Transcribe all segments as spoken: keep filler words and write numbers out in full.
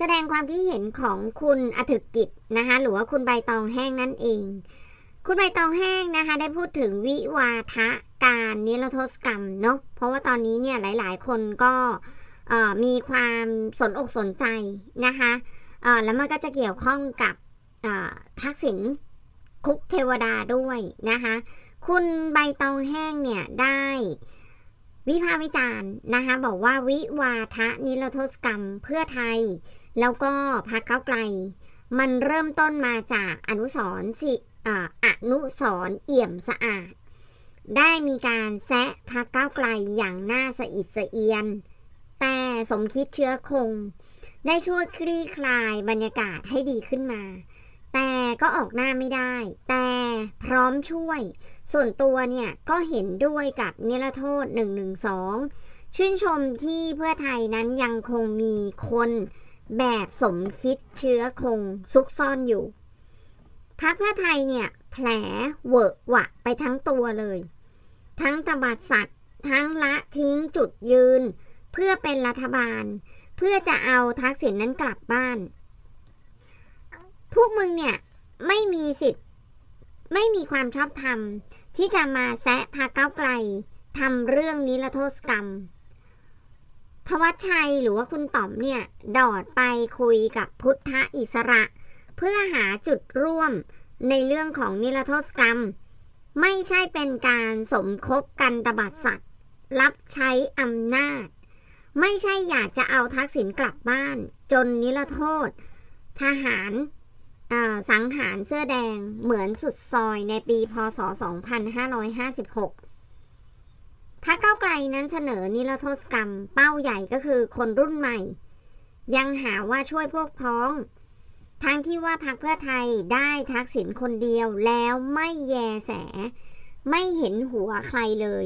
แสดงความคิดเห็นของคุณอถึกกิจนะคะหรือว่าคุณใบตองแห้งนั่นเองคุณใบตองแห้งนะคะได้พูดถึงวิวาทะการนิรโทษกรรมเนาะเพราะว่าตอนนี้เนี่ยหลายๆคนก็มีความสนอกสนใจนะคะแล้วมันก็จะเกี่ยวข้องกับทักษิณคุกเทวดาด้วยนะคะคุณใบตองแห้งเนี่ยได้วิพากษ์วิจารณ์นะคะบอกว่าวิวาทะนิรโทษกรรมเพื่อไทยแล้วก็พรรคก้าวไกลมันเริ่มต้นมาจากอนุสรณ์สิอนุสรณ์เอี่ยมสะอาดได้มีการแซะพรรคก้าวไกลอย่างน่าสะอิดสะเอียนแต่สมคิดเชื้อคงได้ช่วยคลี่คลายบรรยากาศให้ดีขึ้นมาแต่ก็ออกหน้าไม่ได้แต่พร้อมช่วยส่วนตัวเนี่ยก็เห็นด้วยกับนิรโทษหนึ่งหนึ่งสองชื่นชมที่เพื่อไทยนั้นยังคงมีคนแบบสมคิดเชื้อคงซุกซ่อนอยู่พรรคเพื่อไทยเนี่ยแผลเวอะหวะไปทั้งตัวเลยทั้งตบัดสัตว์ทั้งละทิ้งจุดยืนเพื่อเป็นรัฐบาลเพื่อจะเอาทักษิณนั้นกลับบ้านพวกมึงเนี่ยไม่มีสิทธิ์ไม่มีความชอบธรรมที่จะมาแซะพรรคก้าวไกลทำเรื่องนิรโทษกรรมทวัชชัยหรือว่าคุณต๋อมเนี่ยดอดไปคุยกับพุทธอิสระเพื่อหาจุดร่วมในเรื่องของนิรโทษกรรมไม่ใช่เป็นการสมคบกันตบัดสัตว์รับใช้อำนาจไม่ใช่อยากจะเอาทักษิณกลับบ้านจนนิรโทษทหารสังหารเสื้อแดงเหมือนสุดซอยในปีพ.ศ. สองพันห้าร้อยห้าสิบหกพรรคก้าวไกลนั้นเสนอนิรโทษกรรมเป้าใหญ่ก็คือคนรุ่นใหม่ยังหาว่าช่วยพวกพ้องทั้งที่ว่าพรรคเพื่อไทยได้ทักษิณคนเดียวแล้วไม่แยแสไม่เห็นหัวใครเลย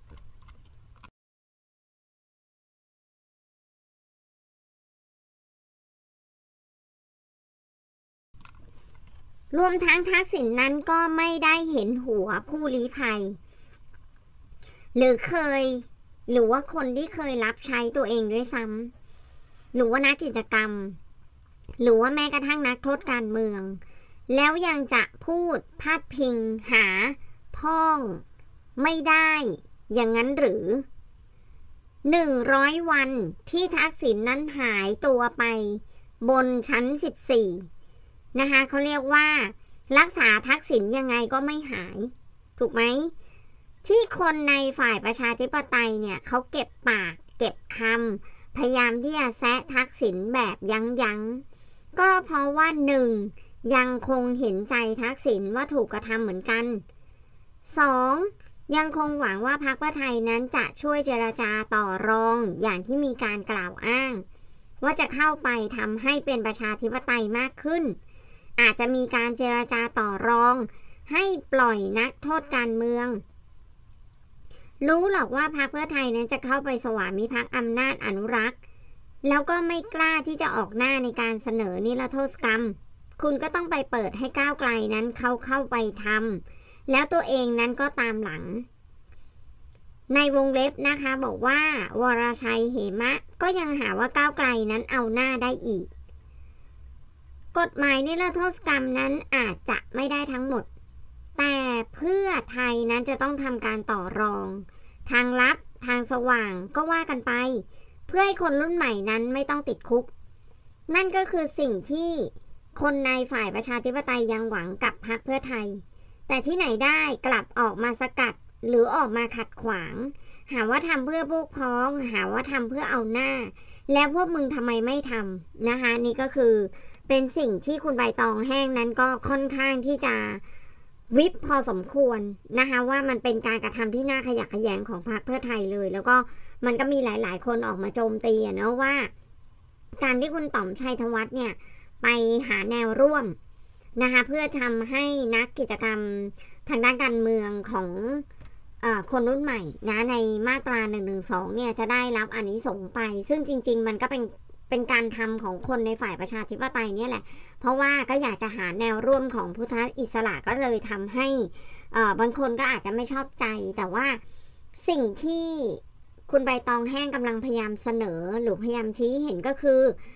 รวมทั้งทักษิณนั้นก็ไม่ได้เห็นหัวผู้ลี้ภัยหรือเคยหรือว่าคนที่เคยรับใช้ตัวเองด้วยซ้ำหรือว่านักกิจกรรมหรือว่าแม้กระทั่งนักโทษการเมืองแล้วยังจะพูดพาดพิงหาพ้องไม่ได้อย่างนั้นหรือหนึ่งร้อยวันที่ทักษิณนั้นหายตัวไปบนชั้นสิบสี่นะคะเขาเรียกว่ารักษาทักษิณยังไงก็ไม่หายถูกไหมที่คนในฝ่ายประชาธิปไตยเนี่ยเขาเก็บปากเก็บคำพยายามที่จะแซะทักษิณแบบยั้งยั้งก็เพราะว่าหนึ่งยังคงเห็นใจทักษิณว่าถูกกระทำเหมือนกันสองยังคงหวังว่าพรรคเพื่อไทยนั้นจะช่วยเจรจาต่อรองอย่างที่มีการกล่าวอ้างว่าจะเข้าไปทำให้เป็นประชาธิปไตยมากขึ้นอาจจะมีการเจรจาต่อรองให้ปล่อยนักโทษการเมืองรู้หรอกว่าพรรคเพื่อไทยนั้นจะเข้าไปสวามิภักดิ์อำนาจอนุรักษ์แล้วก็ไม่กล้าที่จะออกหน้าในการเสนอนิรโทษกรรมคุณก็ต้องไปเปิดให้ก้าวไกลนั้นเขาเข้าไปทำแล้วตัวเองนั้นก็ตามหลังในวงเล็บนะคะบอกว่าวรชัยเหมะก็ยังหาว่าก้าวไกลนั้นเอาหน้าได้อีกกฎหมายนิรโทษกรรมนั้นอาจจะไม่ได้ทั้งหมดแต่เพื่อไทยนั้นจะต้องทำการต่อรองทางลับทางสว่างก็ว่ากันไปเพื่อให้คนรุ่นใหม่นั้นไม่ต้องติดคุกนั่นก็คือสิ่งที่คนในฝ่ายประชาธิปไตยยังหวังกับพรรคเพื่อไทยแต่ที่ไหนได้กลับออกมาสกัดหรือออกมาขัดขวางหาว่าทำเพื่อพวกพ้องหาว่าทำเพื่อเอาหน้าแล้วพวกมึงทำไมไม่ทำนะคะนี่ก็คือเป็นสิ่งที่คุณใบตองแห้งนั้นก็ค่อนข้างที่จะวิปพอสมควรนะคะว่ามันเป็นการกระทำที่น่าขยะแขยงของพรรคเพื่อไทยเลยแล้วก็มันก็มีหลายๆคนออกมาโจมตีนะว่าการที่คุณต๋อมชัยธวัฒน์เนี่ยไปหาแนวร่วมนะคะเพื่อทำให้นักกิจกรรมทางด้านการเมืองของเอ่อคนรุ่นใหม่นะในมาตราหนึ่งหนึ่งสองเนี่ยจะได้รับอานิสงส์ไปซึ่งจริงๆมันก็เป็นเป็นการทำของคนในฝ่ายประชาธิปไตยเนี่ยแหละเพราะว่าก็อยากจะหาแนวร่วมของพุทธอิสระก็เลยทำให้เอ่อบางคนก็อาจจะไม่ชอบใจแต่ว่าสิ่งที่คุณใบตองแห้งกำลังพยายามเสนอหรือพยายามชี้เห็นก็คือ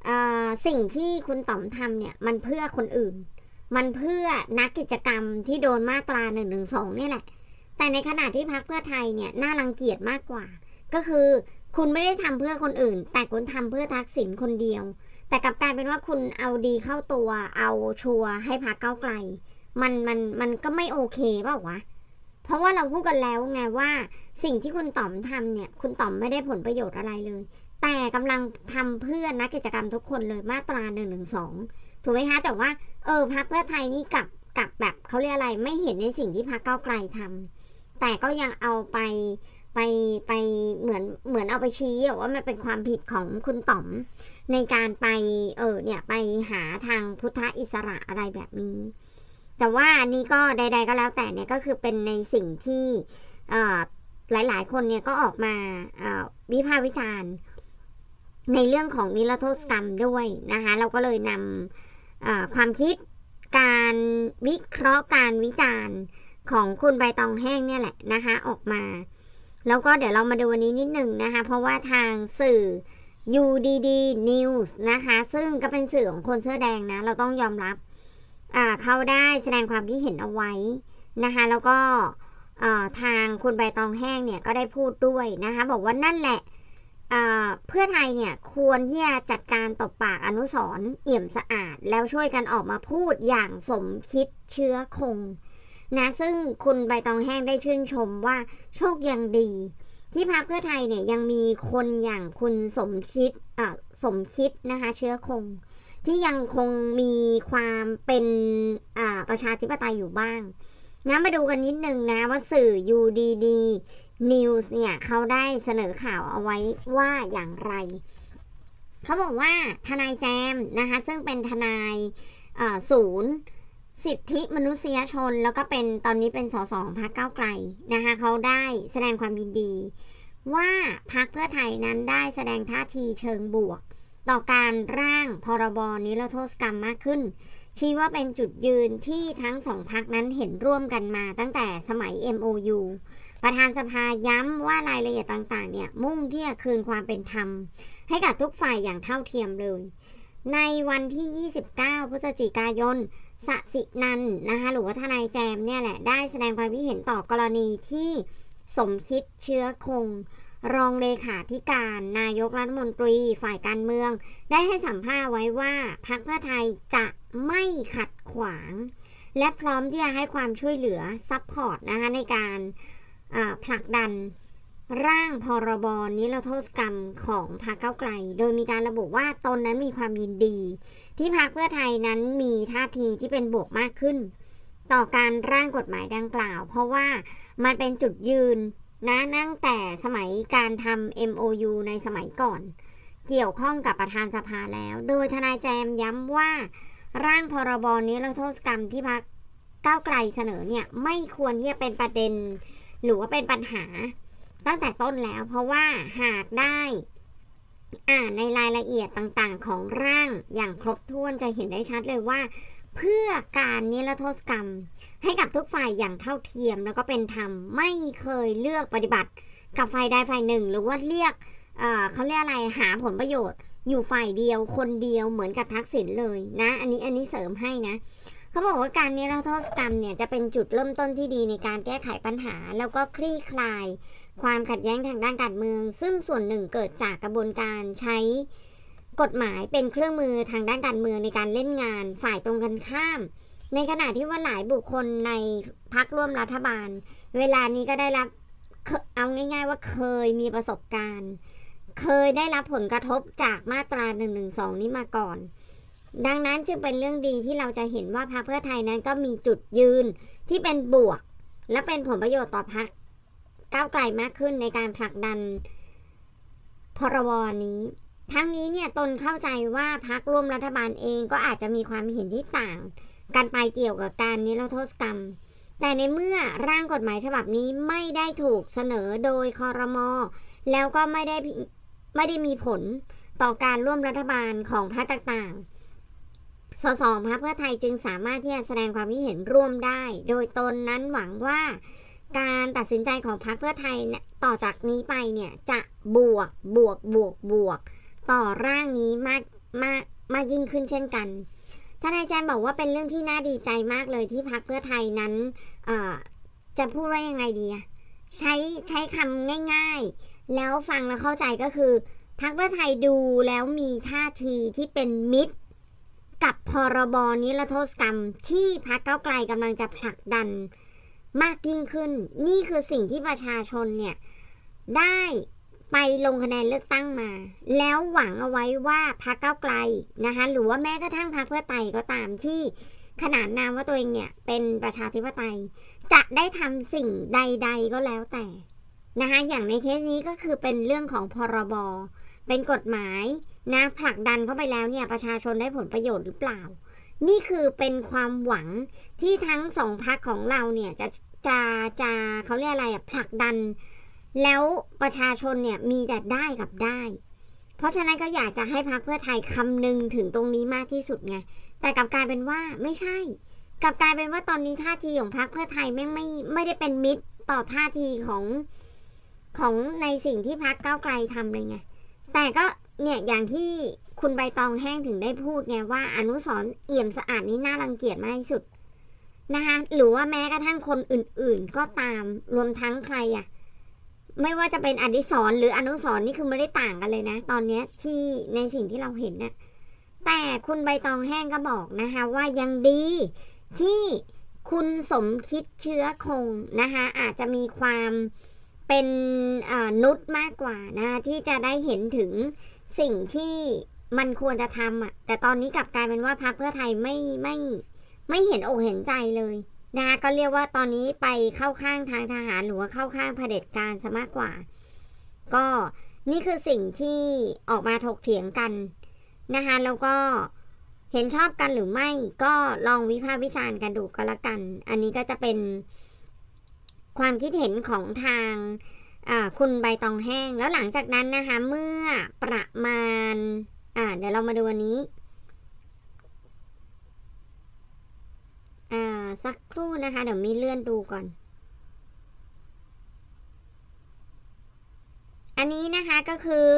สิ่งที่คุณต๋อมทำเนี่ยมันเพื่อคนอื่นมันเพื่อนักกิจกรรมที่โดนมาตราหนึ่งหนึ่งสองนี่แหละแต่ในขณะที่พรรคเพื่อไทยเนี่ยน่ารังเกียจมากกว่าก็คือคุณไม่ได้ทำเพื่อคนอื่นแต่คุณทำเพื่อทักษิณคนเดียวแต่กลับกลายเป็นว่าคุณเอาดีเข้าตัวเอาชัวร์ให้พรรคก้าวไกลมันมันมันก็ไม่โอเคเปล่าวะเพราะว่าเราพูดกันแล้วไงว่าสิ่งที่คุณต๋อมทำเนี่ยคุณต๋อมไม่ได้ผลประโยชน์อะไรเลยแต่กำลังทำเพื่อนักกิจกรรมทุกคนเลยมาตราหนึ่งหนึ่งสองถูกไหมคะแต่ว่าเออพรรคเพื่อไทยนี่กับกับแบบเขาเรียกอะไรไม่เห็นในสิ่งที่พรรคก้าวไกลทำแต่ก็ยังเอาไปไปไปเหมือนเหมือนเอาไปชี้ว่ามันเป็นความผิดของคุณต๋อมในการไปเออเนี่ยไปหาทางพุทธอิสระอะไรแบบนี้แต่ว่าอันนี้ก็ใดๆก็แล้วแต่เนี่ยก็คือเป็นในสิ่งที่หลายๆคนเนี่ยก็ออกมาวิพากษ์วิจารณ์ในเรื่องของนิรโทษกรรมด้วยนะคะเราก็เลยนำความคิดการวิเคราะห์การวิจารณ์ของคุณใบตองแห้งเนี่ยแหละนะคะออกมาแล้วก็เดี๋ยวเรามาดูวันนี้นิดหนึ่งนะคะเพราะว่าทางสื่อ ยู ดี ดี News นะคะซึ่งก็เป็นสื่อของคนเสื้อแดงนะเราต้องยอมรับเขาได้แสดงความคิดเห็นเอาไว้นะคะแล้วก็ทางคุณใบตองแห้งเนี่ยก็ได้พูดด้วยนะคะบอกว่านั่นแหละเพื่อไทยเนี่ยควรที่จะจัดการตบปากอนุสรณ์เอี่ยมสะอาดแล้วช่วยกันออกมาพูดอย่างสมคิดเชื้อคงนะซึ่งคุณใบตองแห้งได้ชื่นชมว่าโชคยังดีที่พรรคเพื่อไทยเนี่ยยังมีคนอย่างคุณสมคิดอ่าสมคิดนะคะเชื้อคงที่ยังคงมีความเป็นอ่าประชาธิปไตยอยู่บ้างนะมาดูกันนิดนึงนะว่าสื่อ ยู ดี ดี News เนี่ยเขาได้เสนอข่าวเอาไว้ว่าอย่างไรเขาบอกว่าทนายแจมนะคะซึ่งเป็นทนายศูนย์สิทธิมนุษยชนแล้วก็เป็นตอนนี้เป็นสสของพรรคก้าวไกลนะคะเขาได้แสดงความยินดีว่าพรรคเพื่อไทยนั้นได้แสดงท่าทีเชิงบวกต่อการร่างพรบนิรโทษกรรมมากขึ้นชี้ว่าเป็นจุดยืนที่ทั้งสองพรรคนั้นเห็นร่วมกันมาตั้งแต่สมัย เอ็ม โอ ยู ประธานสภาย้ำว่ารายละเอียดต่างๆเนี่ยมุ่งที่จะคืนความเป็นธรรมให้กับทุกฝ่ายอย่างเท่าเทียมเลยในวันที่ยี่สิบเก้าพฤศจิกายนสสินันนะคะหรือว่าทนายแจมเนี่ยแหละได้แสดงความคิดเห็นต่อกรณีที่สมคิดเชื้อคงรองเลขาธิการนายกรัฐมนตรีฝ่ายการเมืองได้ให้สัมภาษณ์ไว้ว่าพรรคเพื่อไทยจะไม่ขัดขวางและพร้อมที่จะให้ความช่วยเหลือซัพพอร์ตนะคะในการผลักดันร่างพรบนิรโทษกรรมของพรรคก้าวไกลโดยมีการระบุว่าตนนั้นมีความยินดีที่พรรคเพื่อไทยนั้นมีท่าทีที่เป็นบวกมากขึ้นต่อการร่างกฎหมายดังกล่าวเพราะว่ามันเป็นจุดยืนนะตั้งแต่สมัยการทำ เอ็ม โอ ยู ในสมัยก่อนเกี่ยวข้องกับประธานสภาแล้วโดยทนายแจมย้ำว่าร่างพรบนิรโทษกรรมที่พรรคก้าวไกลเสนอเนี่ยไม่ควรที่จะเป็นประเด็นหรือว่าเป็นปัญหาตั้งแต่ต้นแล้วเพราะว่าหากได้อ่านในรายละเอียดต่างๆของร่างอย่างครบถ้วนจะเห็นได้ชัดเลยว่าเพื่อการนิรโทษกรรมให้กับทุกฝ่ายอย่างเท่าเทียมแล้วก็เป็นธรรมไม่เคยเลือกปฏิบัติกับฝ่ายใดฝ่ายหนึ่งหรือว่าเรียก เอ่อ เขาเรียกอะไรหาผลประโยชน์อยู่ฝ่ายเดียวคนเดียวเหมือนกับทักษิณเลยนะอันนี้อันนี้เสริมให้นะเขาบอกว่าการนิรโทษกรรมเนี่ยจะเป็นจุดเริ่มต้นที่ดีในการแก้ไขปัญหาแล้วก็คลี่คลายความขัดแย้งทางด้านการเมืองซึ่งส่วนหนึ่งเกิดจากกระบวนการใช้กฎหมายเป็นเครื่องมือทางด้านการเมืองในการเล่นงานฝ่ายตรงกันข้ามในขณะที่ว่าหลายบุคคลในพรรคร่วมรัฐบาลเวลานี้ก็ได้รับเอาง่ายๆว่าเคยมีประสบการณ์เคยได้รับผลกระทบจากมาตราหนึ่งหนึ่งสองนี้มาก่อนดังนั้นจึงเป็นเรื่องดีที่เราจะเห็นว่าพรรคเพื่อไทยนั้นก็มีจุดยืนที่เป็นบวกและเป็นผลประโยชน์ต่อพรรคก้าวไกลมากขึ้นในการผลักดันพรบนี้ทั้งนี้เนี่ยตนเข้าใจว่าพรรคร่วมรัฐบาลเองก็อาจจะมีความเห็นที่ต่างกันไปเกี่ยวกับการนิรโทษกรรมแต่ในเมื่อร่างกฎหมายฉบับนี้ไม่ได้ถูกเสนอโดยครม.แล้วก็ไม่ได้ไม่ได้มีผลต่อการร่วมรัฐบาลของพรรคต่างๆสสพรรคเพื่อไทยจึงสามารถที่จะแสดงความคิดเห็นร่วมได้โดยตนนั้นหวังว่าการตัดสินใจของพรรคเพื่อไทยต่อจากนี้ไปเนี่ยจะบวกบวกบวกบวกต่อร่างนี้มากมากมากยิ่งขึ้นเช่นกันทนายแจมบอกว่าเป็นเรื่องที่น่าดีใจมากเลยที่พรรคเพื่อไทยนั้นจะพูดว่ายังไงดีใช้ใช้คำง่ายๆแล้วฟังแล้วเข้าใจก็คือพรรคเพื่อไทยดูแล้วมีท่าทีที่เป็นมิตรกับพรบนิรโทษกรรมที่พรรคก้าวไกลกำลังจะผลักดันมากยิ่งขึ้นนี่คือสิ่งที่ประชาชนเนี่ยได้ไปลงคะแนนเลือกตั้งมาแล้วหวังเอาไว้ว่าพรรคก้าวไกลนะคะหรือว่าแม้กระทั่งพรรคเพื่อไทยก็ตามที่ขนานนามว่าตัวเองเนี่ยเป็นประชาธิปไตยจะได้ทำสิ่งใดๆก็แล้วแต่นะคะอย่างในเคสนี้ก็คือเป็นเรื่องของพรบเป็นกฎหมายนะผลักดันเข้าไปแล้วเนี่ยประชาชนได้ผลประโยชน์หรือเปล่านี่คือเป็นความหวังที่ทั้งสองพรรคของเราเนี่ยจะจะจะเขาเรียกอะไรอะผลักดันแล้วประชาชนเนี่ยมีแต่ได้กับได้เพราะฉะนั้นก็อยากจะให้พรรคเพื่อไทยคำนึงถึงตรงนี้มากที่สุดไงแต่กลับกลายเป็นว่าไม่ใช่กลับกลายเป็นว่าตอนนี้ท่าทีของพรรคเพื่อไทยไม่ไม่ไม่ได้เป็นมิตรต่อท่าทีของของในสิ่งที่พรรคก้าวไกลทำเลยไงแต่ก็เนี่ยอย่างที่คุณใบตองแห้งถึงได้พูดไงว่าอนุสรณ์เอี่ยมสะอาดนี่น่ารังเกียจมากที่สุดนะคะหรือว่าแม้กระทั่งคนอื่นๆก็ตามรวมทั้งใครอะไม่ว่าจะเป็นอดิศรหรืออนุสรณ์นี่คือไม่ได้ต่างกันเลยนะตอนนี้ที่ในสิ่งที่เราเห็นนะแต่คุณใบตองแห้งก็บอกนะคะว่ายังดีที่คุณสมคิดเชื้อคงนะคะอาจจะมีความเป็นนุชมากกว่านะที่จะได้เห็นถึงสิ่งที่มันควรจะทำอ่ะแต่ตอนนี้กลับกลายเป็นว่าพรรคเพื่อไทยไม่ไม่ไม่เห็นอกเห็นใจเลยนะคะก็เรียกว่าตอนนี้ไปเข้าข้างทางทหารหรือว่าเข้าข้างเผด็จการซะมากกว่าก็นี่คือสิ่งที่ออกมาถกเถียงกันนะคะแล้วก็เห็นชอบกันหรือไม่ก็ลองวิพากษ์วิจารณ์กันดูก็แล้วกันอันนี้ก็จะเป็นความคิดเห็นของทางคุณใบตองแห้งแล้วหลังจากนั้นนะคะเมื่อประมาณอ่าเดี๋ยวเรามาดูวันนี้อ่าสักครู่นะคะเดี๋ยวมีเลื่อนดูก่อนอันนี้นะคะก็คือ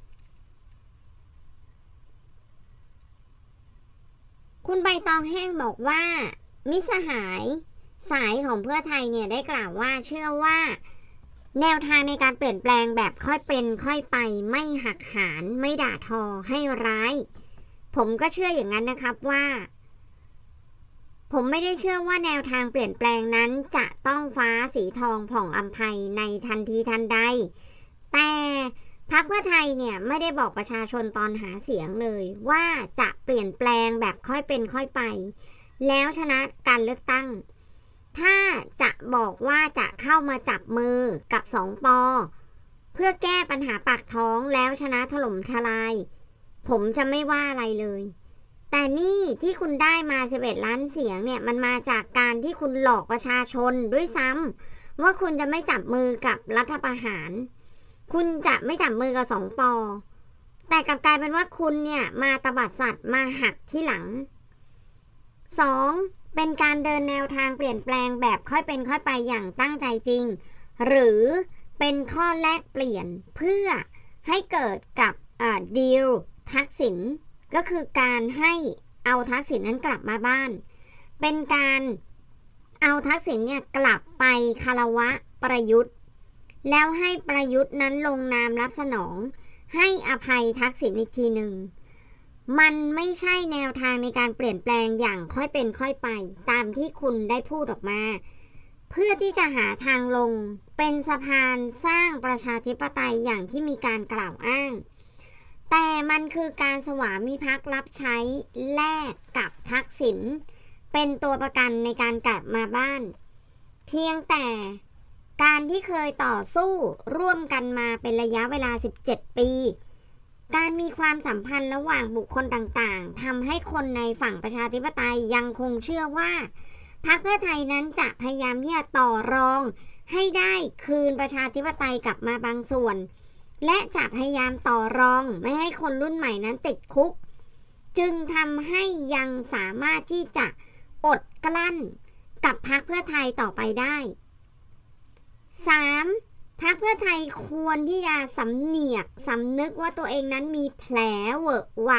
คุณใบตองแห้งบอกว่ามิตรสหายสายของเพื่อไทยเนี่ยได้กล่าวว่าเชื่อว่าแนวทางในการเปลี่ยนแปลงแบบค่อยเป็นค่อยไปไม่หักหานไม่ด่าทอให้ร้ายผมก็เชื่ออย่างนั้นนะครับว่าผมไม่ได้เชื่อว่าแนวทางเปลี่ยนแปลงนั้นจะต้องฟ้าสีทองผ่องอำไพในทันทีทันใดแต่พรรคเพื่อไทยเนี่ยไม่ได้บอกประชาชนตอนหาเสียงเลยว่าจะเปลี่ยนแปลงแบบค่อยเป็นค่อยไปแล้วชนะการเลือกตั้งถ้าจะบอกว่าจะเข้ามาจับมือกับสองปอเพื่อแก้ปัญหาปากท้องแล้วชนะถล่มทลายผมจะไม่ว่าอะไรเลยแต่นี่ที่คุณได้มาสิบเอ็ดล้านเสียงเนี่ยมันมาจากการที่คุณหลอกประชาชนด้วยซ้ำว่าคุณจะไม่จับมือกับรัฐประหารคุณจะไม่จับมือกับสองปอแต่กลับกลายเป็นว่าคุณเนี่ยมาตบัดสัตว์มาหักที่หลังสองเป็นการเดินแนวทางเปลี่ยนแปลงแบบค่อยเป็นค่อยไปอย่างตั้งใจจริงหรือเป็นข้อแลกเปลี่ยนเพื่อให้เกิดกับอ่าดีลทักษิณก็คือการให้เอาทักษิณนั้นกลับมาบ้านเป็นการเอาทักษิณเนี่ยกลับไปคารวะประยุทธ์แล้วให้ประยุทธ์นั้นลงนามรับสนองให้อภัยทักษิณอีกทีหนึ่งมันไม่ใช่แนวทางในการเปลี่ยนแปลงอย่างค่อยเป็นค่อยไปตามที่คุณได้พูดออกมาเพื่อที่จะหาทางลงเป็นสะพานสร้างประชาธิปไตยอย่างที่มีการกล่าวอ้างแต่มันคือการสวามิภักดิ์รับใช้แลกกับทักษิณเป็นตัวประกันในการกลับมาบ้านเพียงแต่การที่เคยต่อสู้ร่วมกันมาเป็นระยะเวลาสิบเจ็ดปีการมีความสัมพันธ์ระหว่างบุคคลต่างๆทำให้คนในฝั่งประชาธิปไตยยังคงเชื่อว่าพรรคเพื่อไทยนั้นจะพยายามที่จะต่อรองให้ได้คืนประชาธิปไตยกลับมาบางส่วนและจะพยายามต่อรองไม่ให้คนรุ่นใหม่นั้นติดคุกจึงทำให้ยังสามารถที่จะอดกลั้นกับพรรคเพื่อไทยต่อไปได้สามพรรคเพื่อไทยควรที่จะสำเนียกสำนึกว่าตัวเองนั้นมีแผลเวอะหวะ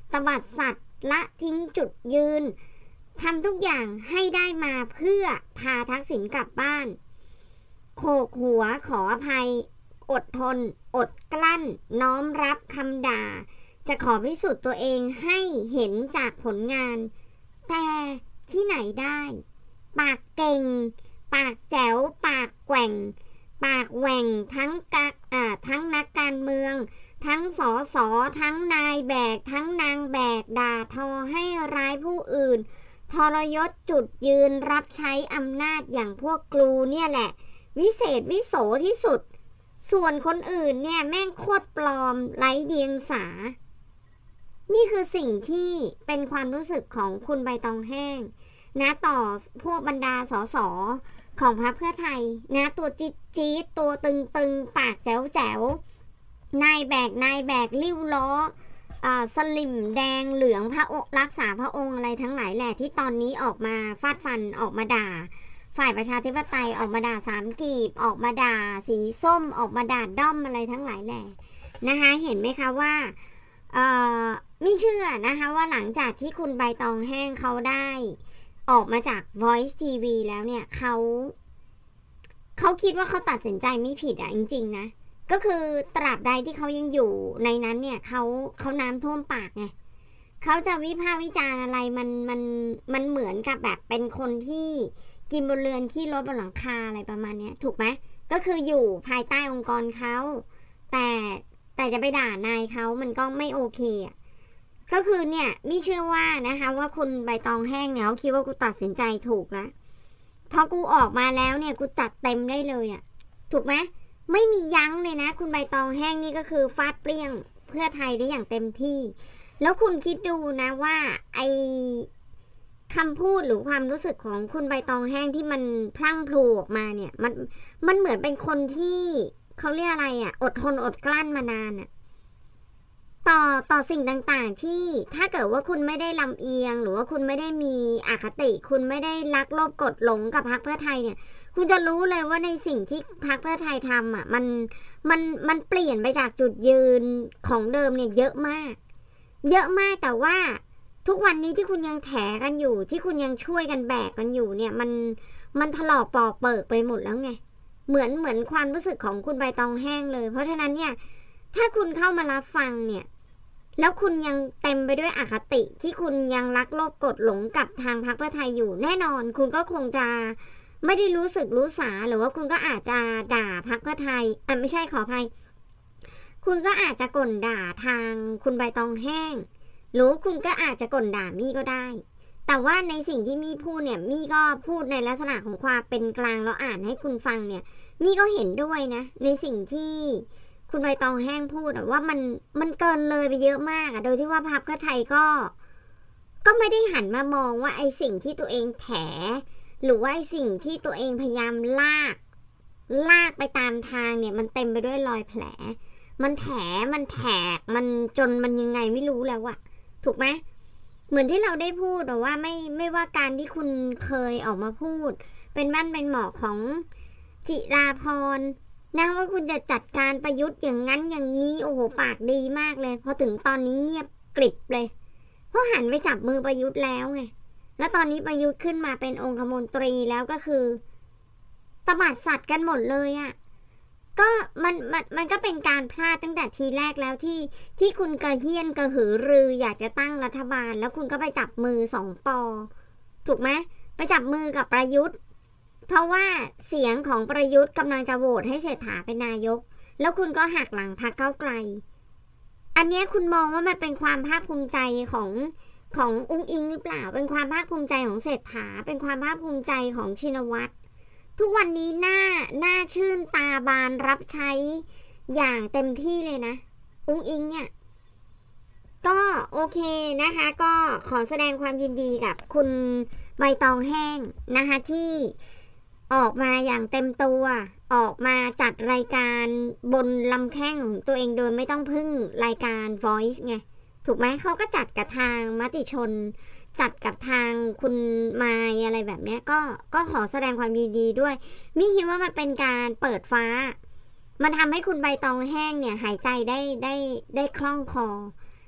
ตบัดสัตว์ละทิ้งจุดยืนทำทุกอย่างให้ได้มาเพื่อพาทักษิณกลับบ้านโขกหัวขออภัยอดทนอดกลั้นน้อมรับคำด่าจะขอพิสูจน์ตัวเองให้เห็นจากผลงานแต่ที่ไหนได้ปากเก่งปากแจ๋วปากแกว่งปากแหว่งทั้งกักอ่าทั้งนักการเมืองทั้งสอสอทั้งนายแบกทั้งนางแบกด่าทอให้ร้ายผู้อื่นทรยศจุดยืนรับใช้อำนาจอย่างพวกกลูเนี่ยแหละวิเศษวิโสที่สุดส่วนคนอื่นเนี่ยแม่งโคตรปลอมไร้เดียงสานี่คือสิ่งที่เป็นความรู้สึกของคุณใบตองแห้งนะต่อพวกบรรดาสสของพรรคเพื่อไทยนะตัวจี๊ดจี๊ดตัวตึงตึงปากแจ๋วแจ๋วนายแบกนายแบกลิ้วล้ออ่าสลิมแดงเหลืองพระองค์รักษาพระองค์อะไรทั้งหลายแหละที่ตอนนี้ออกมาฟาดฟันออกมาด่าฝ่ายประชาธิปไตยออกมาด่าสามกีบออกมาด่าสีส้มออกมาด่าด้อมอะไรทั้งหลายแหละนะคะเห็นไหมคะว่าเอ่อไม่เชื่อนะคะว่าหลังจากที่คุณใบตองแห้งเขาได้ออกมาจาก Voice ที วี แล้วเนี่ยเขาเขาคิดว่าเขาตัดสินใจไม่ผิดอ่ะจริงๆนะก็คือตราบใดที่เขายังอยู่ในนั้นเนี่ยเขาเขาน้ำท่วมปากไงเขาจะวิพากษ์วิจารณ์อะไรมันมันมันเหมือนกับแบบเป็นคนที่กินบนเรือนขี้รถบนหลังคาอะไรประมาณนี้ถูกไหมก็คืออยู่ภายใต้องค์กรเขาแต่แต่จะไปด่านายเขามันก็ไม่โอเคอ่ะก็คือเนี่ยนี่เชื่อว่านะคะว่าคุณใบตองแห้งเนี่ยเขาคิดว่ากูตัดสินใจถูกแล้วพอกูออกมาแล้วเนี่ยกูจัดเต็มได้เลยอ่ะถูกไหมไม่มียั้งเลยนะคุณใบตองแห้งนี่ก็คือฟาดเปรี้ยงเพื่อไทยได้อย่างเต็มที่แล้วคุณคิดดูนะว่าไอคำพูดหรือความรู้สึกของคุณใบตองแห้งที่มันพลั่งพลูออกมาเนี่ยมันมันเหมือนเป็นคนที่เขาเรียกอะไรอ่ะอดทนอดกลั้นมานานอ่ะต่อต่อสิ่งต่างๆที่ถ้าเกิดว่าคุณไม่ได้ลำเอียงหรือว่าคุณไม่ได้มีอคติคุณไม่ได้รักโลภกดหลงกับพรรคเพื่อไทยเนี่ยคุณจะรู้เลยว่าในสิ่งที่พรรคเพื่อไทยทำอ่ะมันมันมันเปลี่ยนไปจากจุดยืนของเดิมเนี่ยเยอะมากเยอะมากแต่ว่าทุกวันนี้ที่คุณยังแถกันอยู่ที่คุณยังช่วยกันแบกกันอยู่เนี่ยมันมันถลอกปอกเปิกไปหมดแล้วไงเหมือนเหมือนความรู้สึกของคุณใบตองแห้งเลยเพราะฉะนั้นเนี่ยถ้าคุณเข้ามารับฟังเนี่ยแล้วคุณยังเต็มไปด้วยอคติที่คุณยังรักโลภกดหลงกับทางพรรคเพื่อไทยอยู่แน่นอนคุณก็คงจะไม่ได้รู้สึกรู้สาหรือว่าคุณก็อาจจะด่าพรรคเพื่อไทยอ่ะไม่ใช่ขออภัยคุณก็อาจจะก่นด่าทางคุณใบตองแห้งหรือคุณก็อาจจะก่นด่ามี่ก็ได้แต่ว่าในสิ่งที่มี่พูดเนี่ยมี่ก็พูดในลักษณะของความเป็นกลางแล้วอ่านให้คุณฟังเนี่ยมี่ก็เห็นด้วยนะในสิ่งที่คุณใบตองแห้งพูดว่ามันมันเกินเลยไปเยอะมากอะโดยที่ว่าพรรคเพื่อไทยก็ก็ไม่ได้หันมามองว่าไอ้สิ่งที่ตัวเองแถหรือว่าไอ้สิ่งที่ตัวเองพยายามลากลากไปตามทางเนี่ยมันเต็มไปด้วยรอยแผลมันแถมันแถกมันจนมันยังไงไม่รู้แล้วอะถูกไหมเหมือนที่เราได้พูดว่าไม่ไม่ว่าการที่คุณเคยออกมาพูดเป็นบ้านเป็นหมอของจิราพรนะว่าคุณจะจัดการประยุทธ์อย่างนั้นอย่างนี้โอ้โหปากดีมากเลยพอถึงตอนนี้เงียบกริบเลยเพราะหันไปจับมือประยุทธ์แล้วไงแล้วตอนนี้ประยุทธ์ขึ้นมาเป็นองคมนตรีแล้วก็คือตบัดสัตว์กันหมดเลยอะก็มันมันมันก็เป็นการพลาดตั้งแต่ทีแรกแล้วที่ที่คุณกระเฮี้ยนกระหือรืออยากจะตั้งรัฐบาลแล้วคุณก็ไปจับมือสองปอถูกไหมไปจับมือกับประยุทธ์เพราะว่าเสียงของประยุทธ์กำลังจะโหวตให้เศรษฐาเป็นนายกแล้วคุณก็หักหลังพรรคก้าวไกลอันนี้คุณมองว่ามันเป็นความภาคภูมิใจของของอุ้งอิงหรือเปล่าเป็นความภาคภูมิใจของเศรษฐาเป็นความภาคภูมิใจของชินวัตรทุกวันนี้หน้าหน้าชื่นตาบานรับใช้อย่างเต็มที่เลยนะอุ้งอิงเนี่ยก็โอเคนะคะก็ขอแสดงความยินดีกับคุณใบตองแห้งนะคะที่ออกมาอย่างเต็มตัวออกมาจัดรายการบนลำแข้งของตัวเองโดยไม่ต้องพึ่งรายการ Voice ไงถูกไหมเขาก็จัดกับทางมติชนจัดกับทางคุณมายอะไรแบบนี้ก็ก็ขอแสดงความยินดีด้วยมิคิดว่ามันเป็นการเปิดฟ้ามันทำให้คุณใบตองแห้งเนี่ยหายใจได้ได้ได้คล่องคอ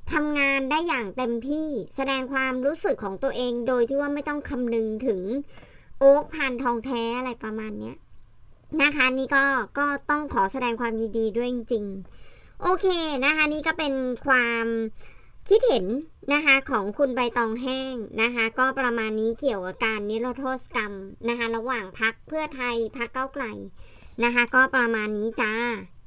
ทำงานได้อย่างเต็มที่แสดงความรู้สึกของตัวเองโดยที่ว่าไม่ต้องคำนึงถึงโอ๊คพานทองแท้อะไรประมาณเนี้ยนะคะนี่ก็ก็ต้องขอแสดงความยินดีด้วยจริงๆโอเคนะคะนี่ก็เป็นความคิดเห็นนะคะของคุณใบตองแห้งนะคะก็ประมาณนี้เกี่ยวกับการนิรโทษกรรมนะคะระหว่างพรรคเพื่อไทยพรรคก้าวไกลนะคะก็ประมาณนี้จ้า